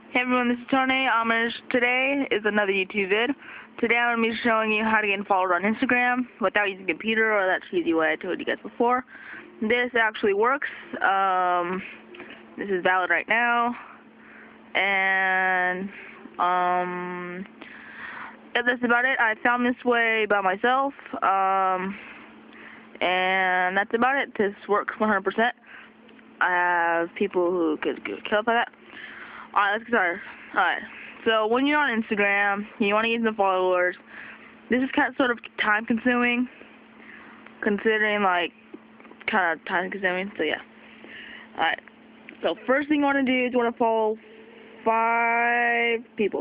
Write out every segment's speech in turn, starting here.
Hey everyone, this is Tony. Today is another YouTube vid. Today I'm going to be showing you how to get followed on Instagram without using a computer or that cheesy way I told you guys before. This actually works. This is valid right now. And yeah, that's about it. I found this way by myself. And that's about it. This works 100%. I have people who could get killed by that. Alright, let's get started. Alright, so when you're on Instagram, you want to get some followers. This is kind of sort of time consuming, considering like kind of time consuming, so yeah. Alright, so first thing you want to do is you want to follow 5 people.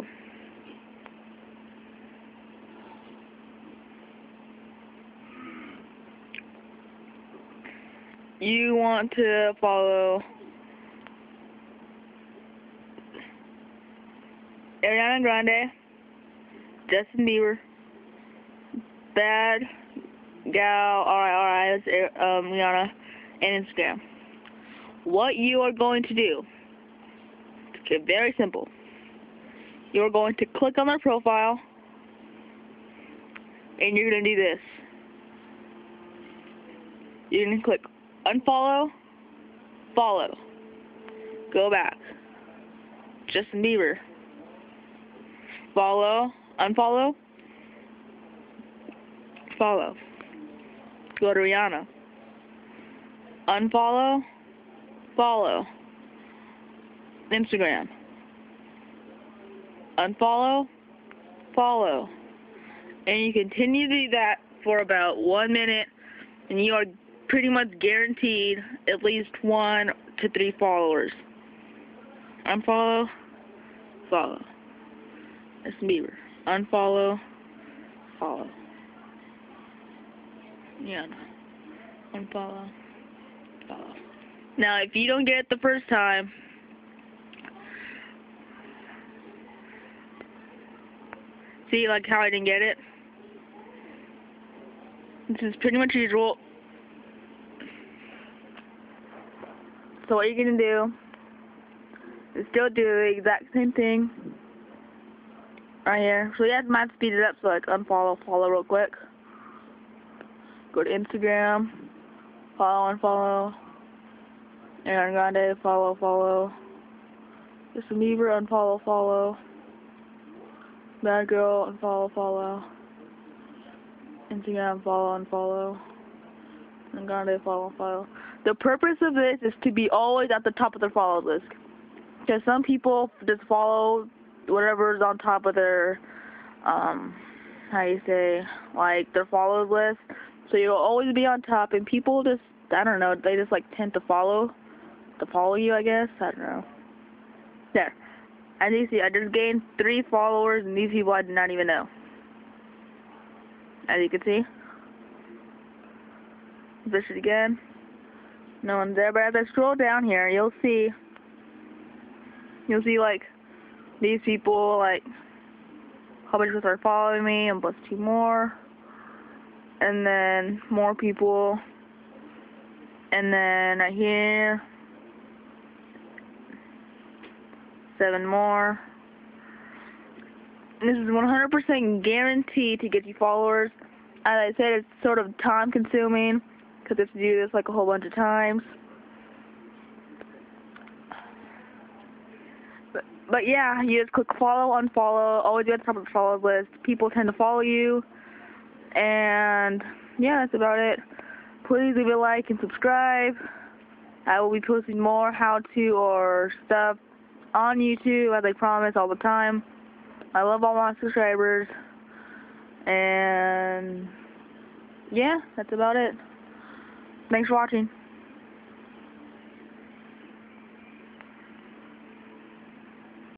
You want to follow Ariana Grande, Justin Bieber, Bad Gal, alright, that's Rihanna, and Instagram. What you are going to do, okay, very simple. You are going to click on their profile, and you're going to do this. You're going to click unfollow, follow, go back, Justin Bieber. Follow, unfollow, follow. Go to Rihanna. Unfollow, follow. Instagram. Unfollow, follow. And you continue to do that for about 1 minute, and you are pretty much guaranteed at least 1 to 3 followers. Unfollow, follow. Justin Bieber. Unfollow, follow. Yeah. Unfollow, follow. Now, if you don't get it the first time, see like how I didn't get it? This is pretty much usual. So what you're gonna do is still do the exact same thing. Right here. So you have to speed it up, so like unfollow, follow real quick. Go to Instagram, follow, unfollow. Ariana Grande, follow. Justin Bieber, unfollow, follow. Bad Girl, unfollow. Instagram, follow, unfollow. And Grande, follow. The purpose of this is to be always at the top of their follow list. Because some people just follow whatever's on top of their, like their followers list. So you'll always be on top, and people just, I don't know, they just like tend to follow you, I guess. I don't know. There. As you see, I just gained 3 followers, and these people I did not even know. As you can see. Push it again. No one's there, but as I scroll down here, you'll see like these people, like a couple people start following me, and plus 2 more, and then more people, and then right here 7 more. And this is 100% guaranteed to get you followers. As I said, it's sort of time consuming because you have to do this like a whole bunch of times. But yeah, you just click follow, unfollow, always be at the top of the follow list. People tend to follow you. And yeah, that's about it. Please leave a like and subscribe. I will be posting more how-to or stuff on YouTube, as I promise, all the time. I love all my subscribers. And yeah, that's about it. Thanks for watching.